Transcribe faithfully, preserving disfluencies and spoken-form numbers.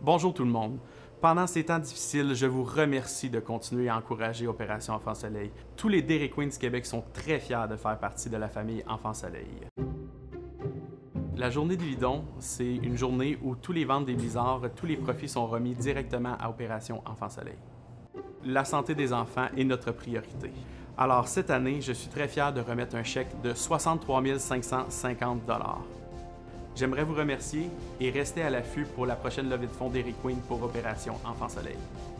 Bonjour tout le monde. Pendant ces temps difficiles, je vous remercie de continuer à encourager Opération Enfants Soleil. Tous les Dairy Queen du Québec sont très fiers de faire partie de la famille Enfants Soleil. La journée du Lidon, c'est une journée où tous les ventes des blizzards, tous les profits sont remis directement à Opération Enfants Soleil. La santé des enfants est notre priorité. Alors cette année, je suis très fier de remettre un chèque de soixante-trois mille cinq cent cinquante dollars. J'aimerais vous remercier et rester à l'affût pour la prochaine levée de fonds Dairy Queen pour Opération Enfants Soleil.